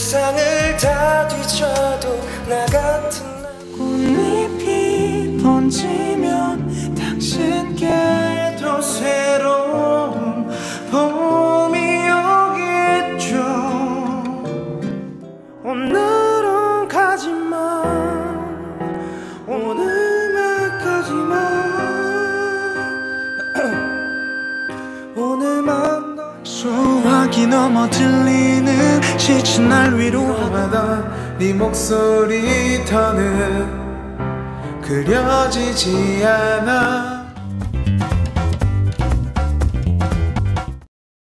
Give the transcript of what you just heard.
세상을 다 뒤져도 나 같은 꽃잎이 번지면 당신께도 새로운 봄이 오겠죠. 오늘은 가지마, 오늘만 가지마, 오늘만. 소화기 넘어 들리는 지친 날 위로하다 네 목소리 더는 그려지지 않아.